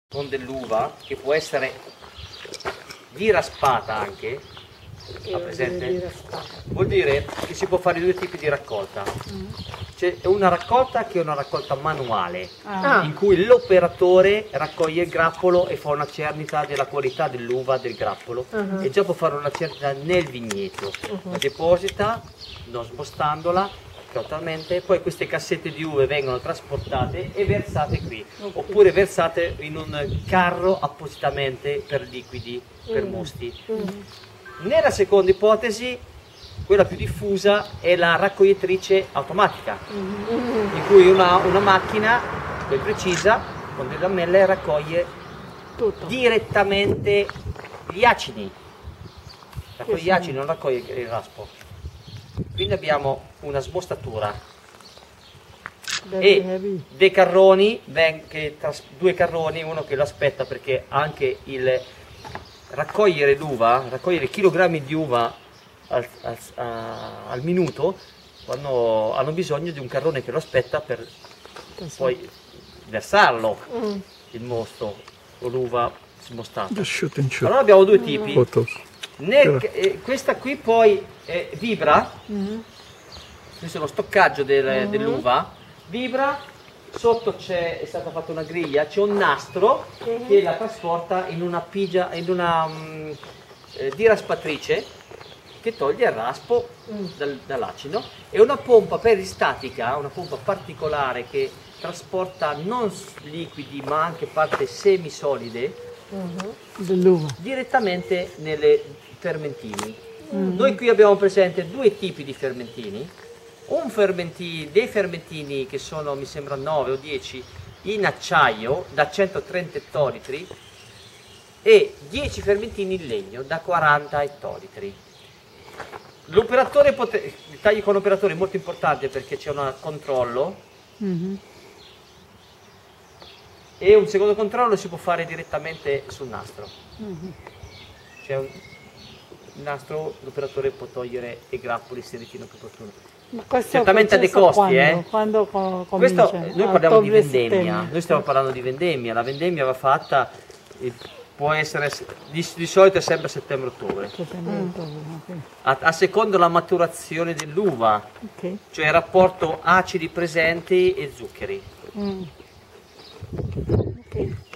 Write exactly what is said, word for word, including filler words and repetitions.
con dell'uva che può essere diraspata anche, ha presente? Vuol dire che si può fare due tipi di raccolta. Mm. C'è una raccolta che è una raccolta manuale, ah. in cui l'operatore raccoglie il grappolo e fa una cernita della qualità dell'uva del grappolo, uh-huh. e già può fare una cernita nel vigneto, uh-huh. la deposita, non spostandola totalmente, poi queste cassette di uve vengono trasportate e versate qui, okay. oppure versate in un carro appositamente per liquidi, mm. per mosti. Mm. Nella seconda ipotesi, quella più diffusa, è la raccoglitrice automatica, mm. in cui una, una macchina ben precisa, con delle lamelle, raccoglie tutto direttamente gli acidi, raccoglie gli acidi, non raccoglie il raspo. Quindi abbiamo una smostatura e dei carroni, che, due carroni, uno che lo aspetta perché anche il raccogliere l'uva, raccogliere chilogrammi di uva al, al, al minuto, quando hanno bisogno di un carrone che lo aspetta per poi versarlo, mm. il mosto o l'uva smostata. Allora abbiamo due tipi. Mm. Nel, eh, questa qui poi eh, vibra, mm-hmm. questo è lo stoccaggio del, mm-hmm. dell'uva, vibra, sotto c'è, è stata fatta una griglia, c'è un nastro mm-hmm. che la trasporta in una pigia, in una um, eh, diraspatrice che toglie il raspo mm. dal, dall'acido, e una pompa peristatica, una pompa particolare che trasporta non liquidi ma anche parti semisolide uh-huh. dell'uva direttamente nelle fermentini. Mm-hmm. Noi qui abbiamo presente due tipi di fermentini, un fermentino, dei fermentini che sono, mi sembra, nove o dieci in acciaio da centotrenta ettolitri e dieci fermentini in legno da quaranta ettolitri. L'operatore, il taglio con l'operatore è molto importante perché c'è un controllo, mm-hmm. e un secondo controllo si può fare direttamente sul nastro. Mm-hmm. C'è un il nastro, l'operatore può togliere i grappoli se ritiene più opportuno. Certamente ha dei costi, quando? eh? Quando com Questo, noi parliamo di vendemmia, sistemi. Noi stiamo parlando di vendemmia, la vendemmia va fatta, eh, può essere, di, di solito è sempre settembre-ottobre, mm. a, a secondo la maturazione dell'uva, okay. cioè il rapporto acidi presenti e zuccheri. Mm. Okay.